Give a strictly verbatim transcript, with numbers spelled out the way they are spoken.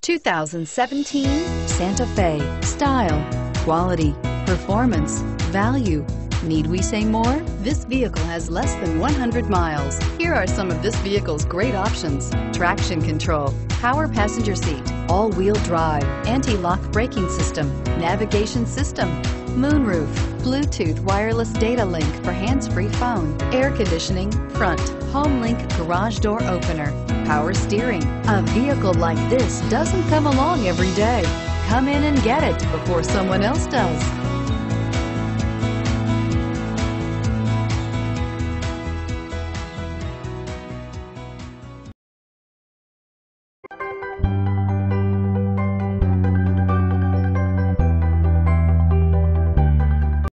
two thousand seventeen Santa Fe. Style, quality, performance, value. Need we say more? This vehicle has less than one hundred miles. Here are some of this vehicle's great options: traction control, power passenger seat, all-wheel drive, anti-lock braking system, navigation system, moonroof, Bluetooth wireless data link for hands-free phone, air conditioning, front, home link garage door opener, power steering. A vehicle like this doesn't come along every day. Come in and get it before someone else does.